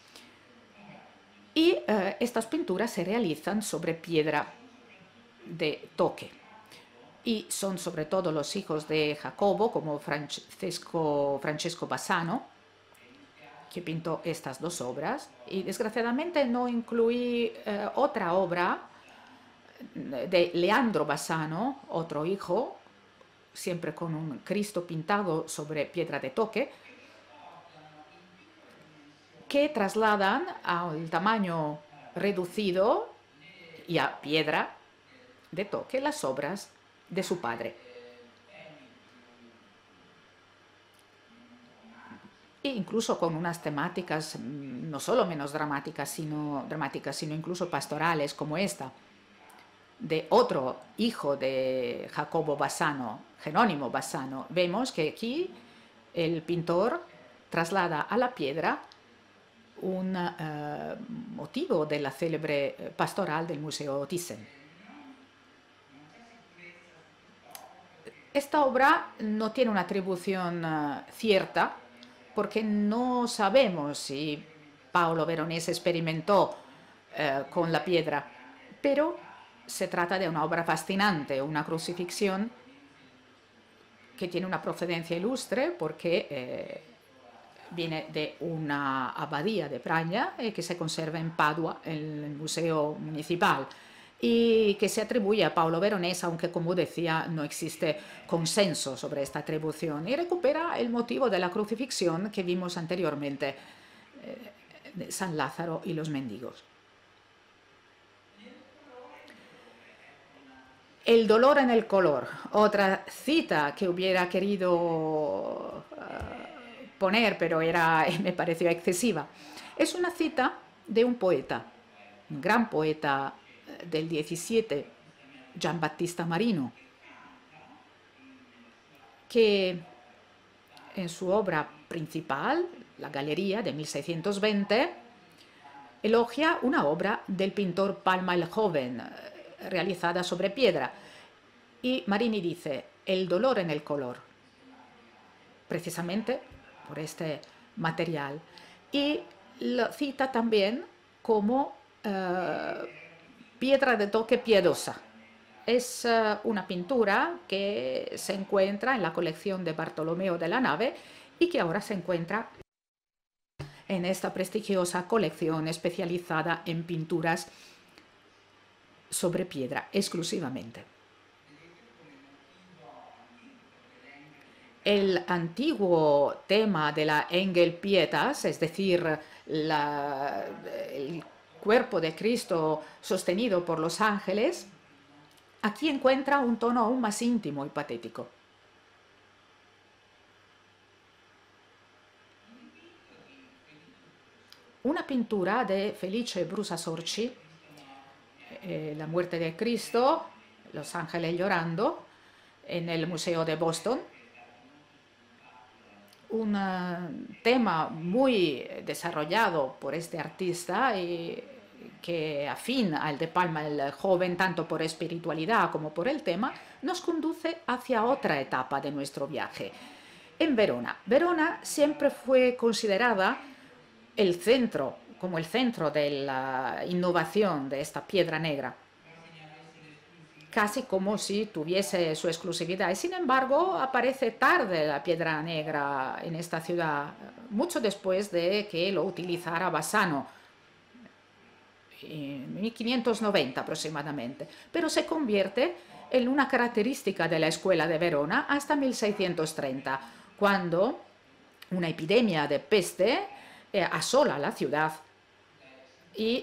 Y eh, estas pinturas se realizan sobre piedra de toque. Y son sobre todo los hijos de Jacobo, como Francesco, Francesco Bassano, que pintó estas dos obras. Y desgraciadamente no incluí eh, otra obra de Leandro Bassano, otro hijo, siempre con un Cristo pintado sobre piedra de toque, que trasladan al tamaño reducido y a piedra de toque las obras de su padre. E incluso con unas temáticas no solo menos dramáticas, sino, dramáticas, sino incluso pastorales, como esta, de otro hijo de Jacobo Bassano, Jerónimo Bassano. Vemos que aquí el pintor traslada a la piedra un uh, motivo de la célebre pastoral del Museo Thyssen. Esta obra no tiene una atribución uh, cierta, porque no sabemos si Paolo Veronese experimentó uh, con la piedra, pero se trata de una obra fascinante, una crucifixión que tiene una procedencia ilustre porque eh, viene de una abadía de Praña eh, que se conserva en Padua, en el Museo Municipal, y que se atribuye a Paolo Veronese, aunque, como decía, no existe consenso sobre esta atribución, y recupera el motivo de la crucifixión que vimos anteriormente, eh, de San Lázaro y los mendigos. El dolor en el color, otra cita que hubiera querido uh, poner, pero era, me pareció excesiva. Es una cita de un poeta, un gran poeta del diecisiete, Gian Battista Marino, que en su obra principal, La Galería, de mil seiscientos veinte, elogia una obra del pintor Palma el Joven, realizada sobre piedra. Y Marini dice, el dolor en el color, precisamente por este material. Y lo cita también como uh, piedra de toque piedosa. Es uh, una pintura que se encuentra en la colección de Bartolomeo de la Nave y que ahora se encuentra en esta prestigiosa colección especializada en pinturas sobre piedra exclusivamente. El antiguo tema de la Engel Pietas, es decir, la, el cuerpo de Cristo sostenido por los ángeles, aquí encuentra un tono aún más íntimo y patético. Una pintura de Felice Brusa Sorci, eh, La muerte de Cristo, Los ángeles llorando, en el Museo de Boston. Un uh, tema muy desarrollado por este artista y que afín al de Palma el Joven, tanto por espiritualidad como por el tema, nos conduce hacia otra etapa de nuestro viaje. En Verona. Verona siempre fue considerada el centro, como el centro de la innovación de esta piedra negra, casi como si tuviese su exclusividad. Y sin embargo, aparece tarde la piedra negra en esta ciudad, mucho después de que lo utilizara Bassano, en mil quinientos noventa aproximadamente, pero se convierte en una característica de la escuela de Verona hasta mil seiscientos treinta, cuando una epidemia de peste eh, asola la ciudad y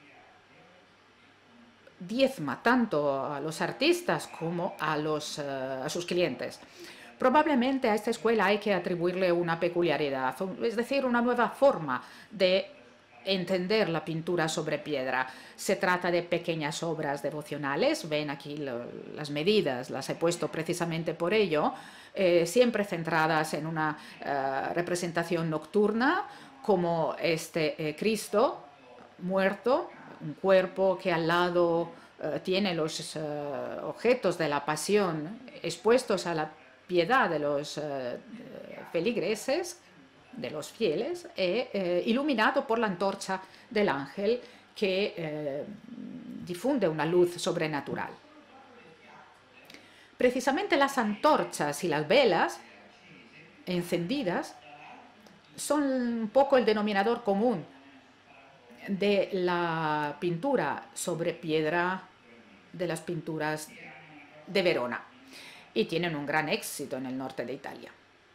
diezma tanto a los artistas como a, los, uh, a sus clientes. Probablemente a esta escuela hay que atribuirle una peculiaridad, es decir, una nueva forma de entender la pintura sobre piedra. Se trata de pequeñas obras devocionales, ven aquí lo, las medidas, las he puesto precisamente por ello, eh, siempre centradas en una eh, representación nocturna, como este eh, Cristo muerto, un cuerpo que al lado eh, tiene los eh, objetos de la pasión expuestos a la piedad de los eh, feligreses, de los fieles, e eh, iluminado por la antorcha del ángel que eh, difunde una luz sobrenatural. Precisamente las antorchas y las velas encendidas son un poco el denominador común de la pintura sobre piedra, de las pinturas de Verona, y tienen un gran éxito en el norte de Italia.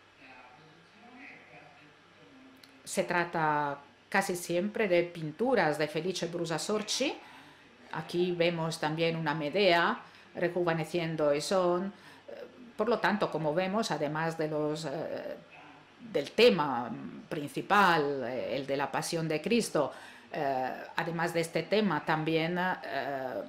Se trata casi siempre de pinturas de Felice Brusa Sorci. Aquí vemos también una Medea rejuveneciendo Esón. Por lo tanto, como vemos, además de los, eh, del tema principal, eh, el de la pasión de Cristo, eh, además de este tema, también eh,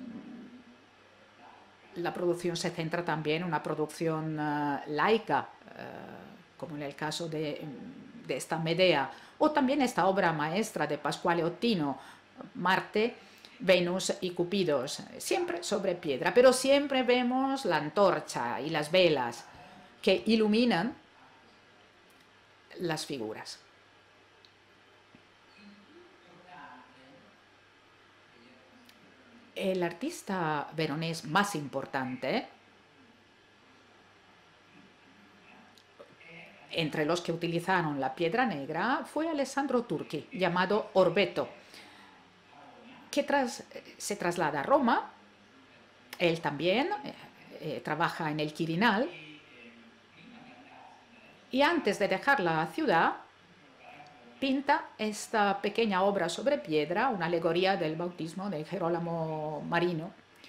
la producción se centra también en una producción eh, laica, eh, como en el caso de, de esta Medea, o también esta obra maestra de Pasquale Ottino, Marte, Venus y Cupidos, siempre sobre piedra, pero siempre vemos la antorcha y las velas que iluminan las figuras. El artista veronés más importante, entre los que utilizaron la piedra negra, fue Alessandro Turchi, llamado Orbeto, que tras, se traslada a Roma. Él también eh, eh, trabaja en el Quirinal, y antes de dejar la ciudad pinta esta pequeña obra sobre piedra, una alegoría del bautismo de Gerolamo Marino.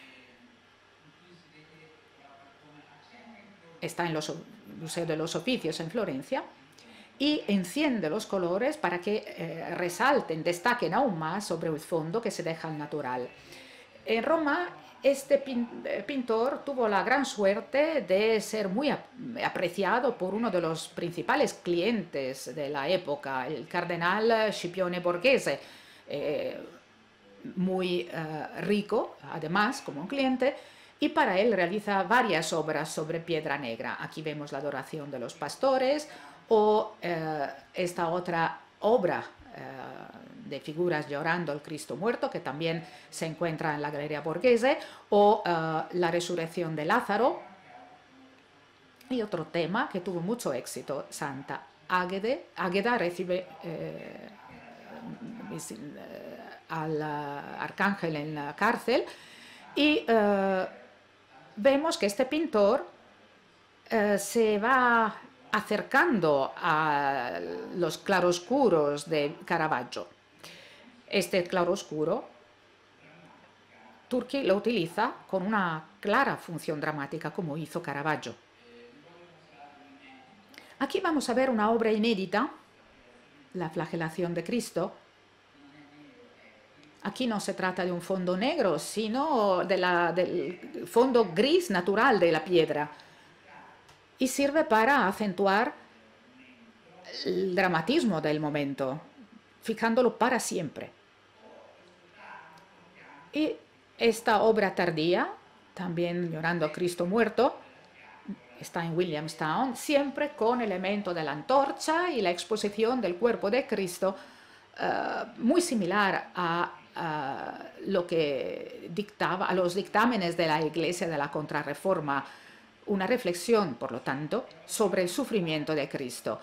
Está en el Museo de los Oficios en Florencia, y enciende los colores para que eh, resalten, destaquen aún más sobre el fondo que se deja al natural. En Roma, este pin pintor tuvo la gran suerte de ser muy ap apreciado por uno de los principales clientes de la época, el cardenal Scipione Borghese, eh, muy eh, rico, además, como un cliente, y para él realiza varias obras sobre piedra negra. Aquí vemos la adoración de los pastores, o eh, esta otra obra eh, de figuras llorando al Cristo muerto, que también se encuentra en la Galería Borghese, o eh, la resurrección de Lázaro, y otro tema que tuvo mucho éxito, Santa Águede. Águeda recibe eh, al arcángel en la cárcel, y eh, vemos que este pintor eh, se va acercando a los claroscuros de Caravaggio. Este claroscuro, Turchi lo utiliza con una clara función dramática, como hizo Caravaggio. Aquí vamos a ver una obra inédita, la flagelación de Cristo. Aquí no se trata de un fondo negro, sino de la, del fondo gris natural de la piedra, y sirve para acentuar el dramatismo del momento, fijándolo para siempre. Y esta obra tardía, también llorando a Cristo muerto, está en Williamstown, siempre con elemento de la antorcha y la exposición del cuerpo de Cristo, uh, muy similar a uh, lo que dictaba, a los dictámenes de la Iglesia de la Contrarreforma. Una reflexión, por lo tanto, sobre el sufrimiento de Cristo,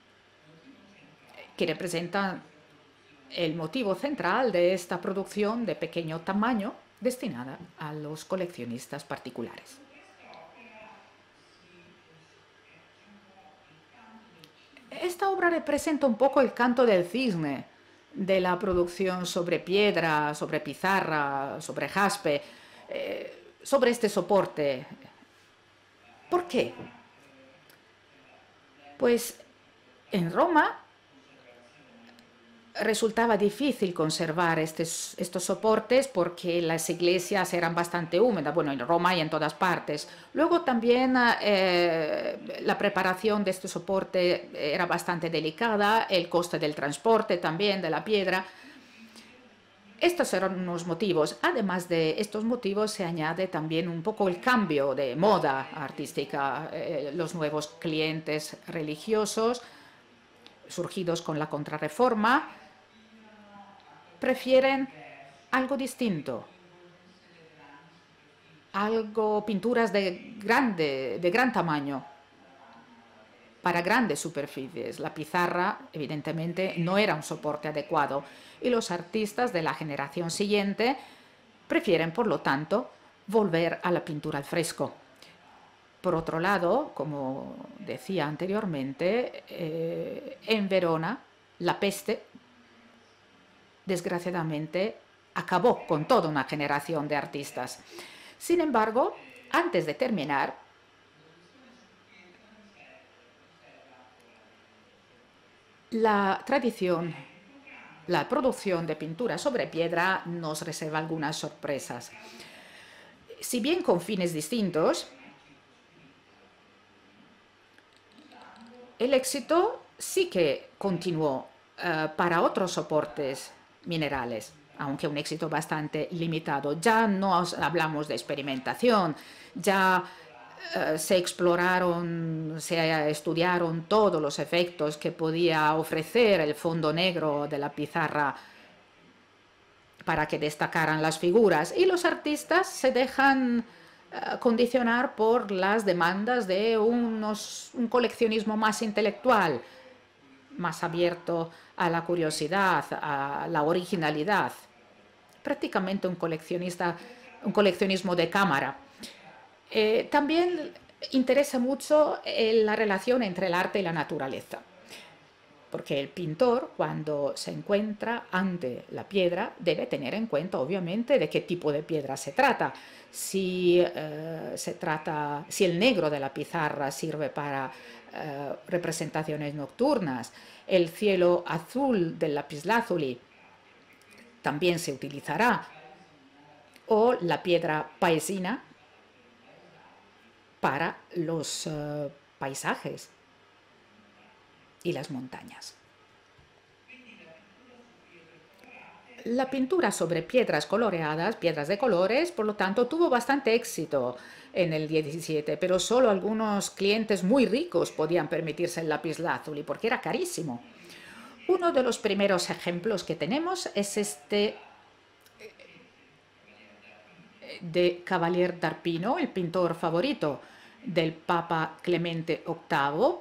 que representa el motivo central de esta producción de pequeño tamaño destinada a los coleccionistas particulares. Esta obra representa un poco el canto del cisne de la producción sobre piedra, sobre pizarra, sobre jaspe, eh, sobre este soporte. ¿Por qué? Pues en Roma resultaba difícil conservar estes, estos soportes porque las iglesias eran bastante húmedas, bueno, en Roma y en todas partes. Luego también eh, la preparación de este soporte era bastante delicada, el coste del transporte también de la piedra. Estos eran unos motivos. Además de estos motivos se añade también un poco el cambio de moda artística, eh, los nuevos clientes religiosos surgidos con la Contrarreforma prefieren algo distinto, algo, pinturas de, grande, de gran tamaño, para grandes superficies. La pizarra, evidentemente, no era un soporte adecuado y los artistas de la generación siguiente prefieren, por lo tanto, volver a la pintura al fresco. Por otro lado, como decía anteriormente, eh, en Verona la peste, desgraciadamente, acabó con toda una generación de artistas. Sin embargo, antes de terminar, la tradición, la producción de pintura sobre piedra nos reserva algunas sorpresas. Si bien con fines distintos, el éxito sí que continuó uh, para otros soportes minerales, aunque un éxito bastante limitado. Ya no hablamos de experimentación, ya uh, se exploraron, se estudiaron todos los efectos que podía ofrecer el fondo negro de la pizarra para que destacaran las figuras, y los artistas se dejan uh, condicionar por las demandas de unos, un coleccionismo más intelectual, más abierto a la curiosidad, a la originalidad, prácticamente un, coleccionista, un coleccionismo de cámara. Eh, también interesa mucho eh, la relación entre el arte y la naturaleza, porque el pintor, cuando se encuentra ante la piedra, debe tener en cuenta, obviamente, de qué tipo de piedra se trata. Si, eh, se trata, si el negro de la pizarra sirve para eh, representaciones nocturnas, el cielo azul del lapislázuli también se utilizará, o la piedra paesina para los uh, paisajes y las montañas. La pintura sobre piedras coloreadas, piedras de colores, por lo tanto, tuvo bastante éxito en el diecisiete, pero solo algunos clientes muy ricos podían permitirse el lapislázuli porque era carísimo. Uno de los primeros ejemplos que tenemos es este de Cavalier d'Arpino, el pintor favorito del Papa Clemente octavo,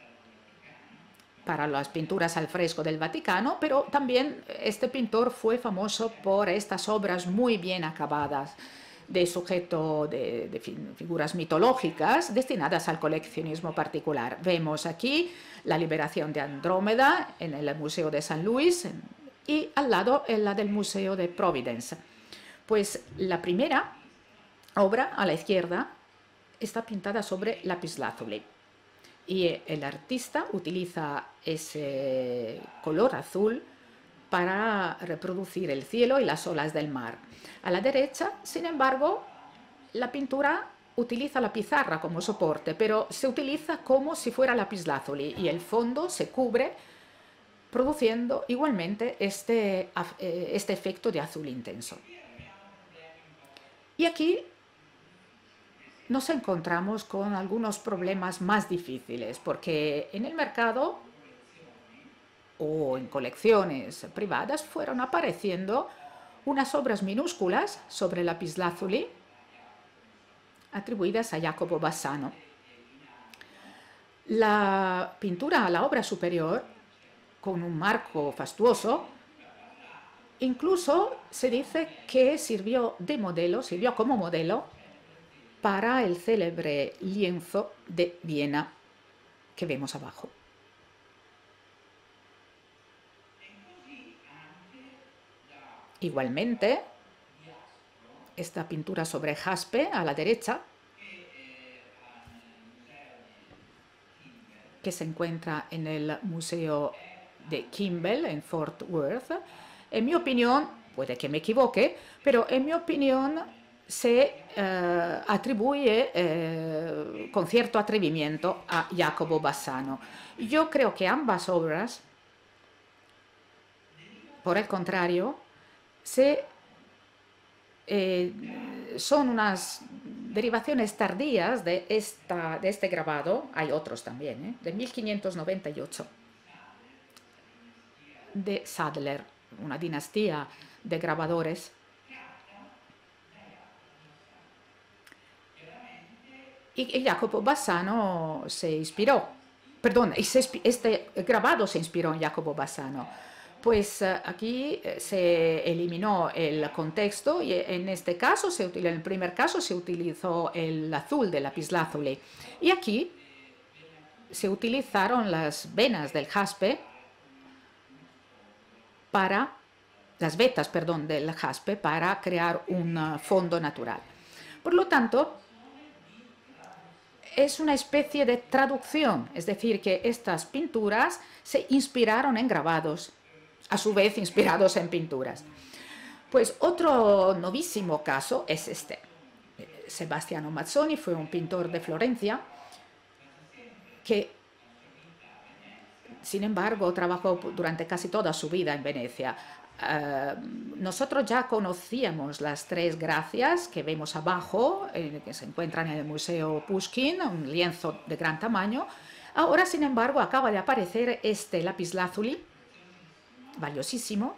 para las pinturas al fresco del Vaticano, pero también este pintor fue famoso por estas obras muy bien acabadas de sujeto de, de figuras mitológicas destinadas al coleccionismo particular. Vemos aquí la liberación de Andrómeda en el Museo de San Luis y al lado en la del Museo de Providence. Pues la primera obra a la izquierda está pintada sobre lapislázuli y el artista utiliza ese color azul para reproducir el cielo y las olas del mar. A la derecha, sin embargo, la pintura utiliza la pizarra como soporte, pero se utiliza como si fuera lapislázuli y el fondo se cubre produciendo igualmente este, este efecto de azul intenso. Y aquí nos encontramos con algunos problemas más difíciles, porque en el mercado o en colecciones privadas fueron apareciendo unas obras minúsculas sobre lapislázuli atribuidas a Jacopo Bassano. La pintura a la obra superior, con un marco fastuoso, incluso se dice que sirvió de modelo, sirvió como modelo para el célebre lienzo de Viena que vemos abajo. Igualmente, esta pintura sobre jaspe a la derecha, que se encuentra en el Museo de Kimball en Fort Worth. En mi opinión, puede que me equivoque, pero en mi opinión se eh, atribuye eh, con cierto atrevimiento a Jacopo Bassano. Yo creo que ambas obras, por el contrario, se, eh, son unas derivaciones tardías de, esta, de este grabado, hay otros también, ¿eh? de mil quinientos noventa y ocho, de Sadler, una dinastía de grabadores. Y, y Jacopo Bassano se inspiró, perdón, este grabado se inspiró en Jacopo Bassano. Pues aquí se eliminó el contexto y en este caso, se, en el primer caso, se utilizó el azul de lapislázuli. Y aquí se utilizaron las venas del jaspe para, las vetas, perdón, del jaspe para crear un fondo natural. Por lo tanto, es una especie de traducción, es decir, que estas pinturas se inspiraron en grabados, a su vez inspirados en pinturas. Pues otro novísimo caso es este. Sebastiano Mazzoni fue un pintor de Florencia que, sin embargo, trabajó durante casi toda su vida en Venecia. Uh, nosotros ya conocíamos las tres gracias que vemos abajo, eh, que se encuentran en el Museo Pushkin, un lienzo de gran tamaño. Ahora, sin embargo, acaba de aparecer este lapislázuli, valiosísimo,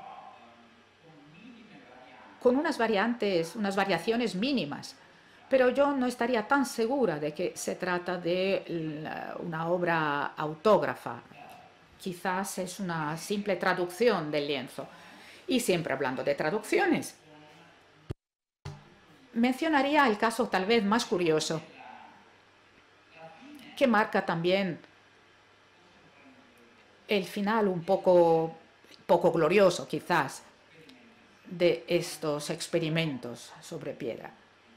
con unas variantes, unas variaciones mínimas, pero yo no estaría tan segura de que se trata de una obra autógrafa. Quizás es una simple traducción del lienzo. Y siempre hablando de traducciones, mencionaría el caso tal vez más curioso, que marca también el final un poco, poco glorioso, quizás, de estos experimentos sobre piedra.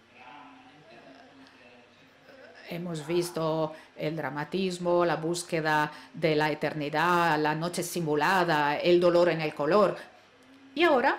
Hemos visto el dramatismo, la búsqueda de la eternidad, la noche simulada, el dolor en el color. Y ahora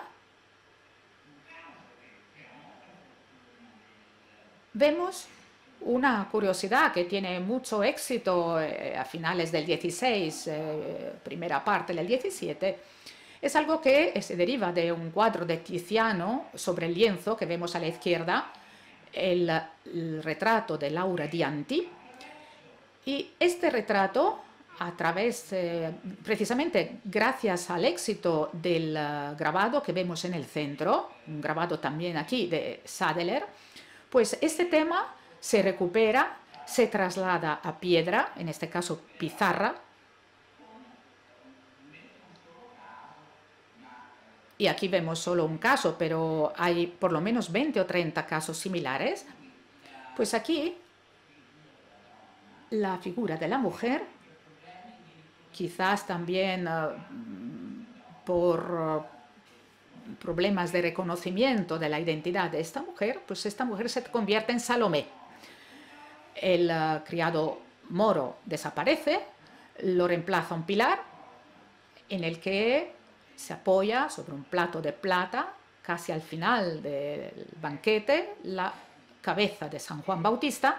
vemos una curiosidad que tiene mucho éxito eh, a finales del dieciséis, eh, primera parte del diecisiete. Es algo que se deriva de un cuadro de Tiziano sobre el lienzo que vemos a la izquierda, el, el retrato de Laura Dianti. Y este retrato, a través, eh, precisamente gracias al éxito del uh, grabado que vemos en el centro, un grabado también aquí de Sadler, pues este tema se recupera, se traslada a piedra, en este caso pizarra, y aquí vemos solo un caso, pero hay por lo menos veinte o treinta casos similares. Pues aquí la figura de la mujer, quizás también uh, por uh, problemas de reconocimiento de la identidad de esta mujer, pues esta mujer se convierte en Salomé. El uh, criado moro desaparece, lo reemplaza un pilar en el que se apoya sobre un plato de plata, casi al final del banquete, la cabeza de San Juan Bautista.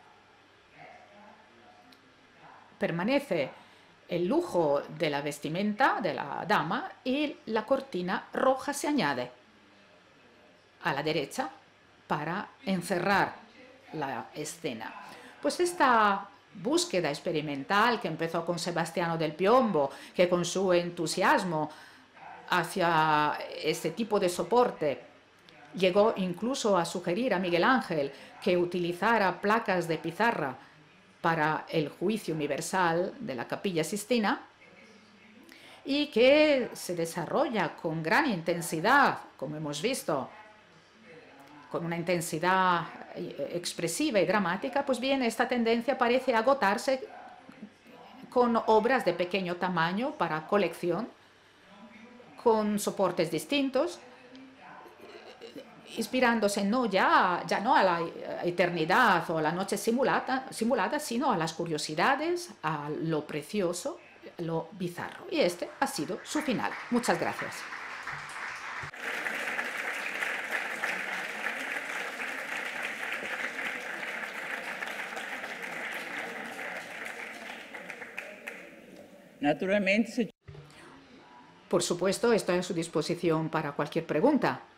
Permanece el lujo de la vestimenta de la dama y la cortina roja se añade a la derecha para encerrar la escena. Pues esta búsqueda experimental que empezó con Sebastiano del Piombo, que con su entusiasmo hacia este tipo de soporte llegó incluso a sugerir a Miguel Ángel que utilizara placas de pizarra para el juicio universal de la Capilla Sistina, y que se desarrolla con gran intensidad, como hemos visto, con una intensidad expresiva y dramática. Pues bien, esta tendencia parece agotarse con obras de pequeño tamaño para colección, con soportes distintos, inspirándose no ya, ya no a la eternidad o a la noche simulada, simulada, sino a las curiosidades, a lo precioso, lo bizarro. Y este ha sido su final. Muchas gracias. Naturalmente, se... Por supuesto, estoy a su disposición para cualquier pregunta.